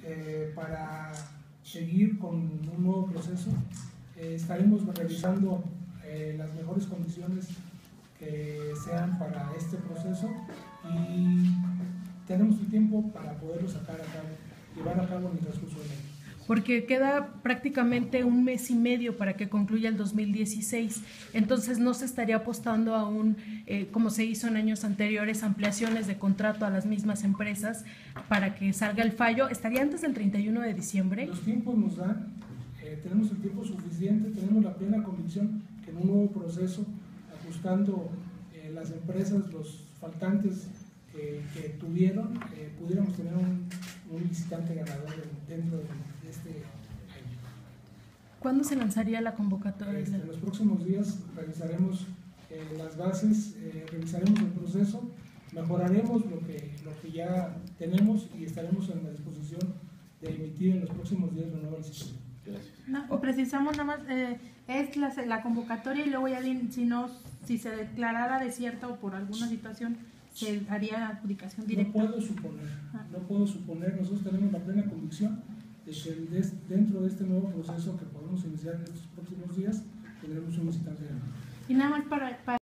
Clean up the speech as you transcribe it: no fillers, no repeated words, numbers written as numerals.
para seguir con un nuevo proceso. Estaremos revisando las mejores condiciones que sean para este proceso y tenemos el tiempo para poderlo llevar a cabo en el transcurso del año. Porque queda prácticamente un mes y medio para que concluya el 2016, entonces no se estaría apostando a como se hizo en años anteriores, ampliaciones de contrato a las mismas empresas para que salga el fallo. ¿Estaría antes del 31 de diciembre? Los tiempos nos dan, tenemos el tiempo suficiente, tenemos la plena convicción que en un nuevo proceso, ajustando las empresas, los faltantes que tuvieron, pudiéramos tener un licitante ganador dentro de este año. ¿Cuándo se lanzaría la convocatoria? En los próximos días revisaremos las bases, revisaremos el proceso, mejoraremos lo que ya tenemos y estaremos en la disposición de emitir en los próximos días la nueva licitación. No, precisamos nada más, es la convocatoria y luego ya si se declarara desierta o por alguna situación se haría adjudicación directa. No puedo suponer, nosotros tenemos la plena convicción de que dentro de este nuevo proceso que podemos iniciar en estos próximos días tendremos un licitante ganador. Y nada más para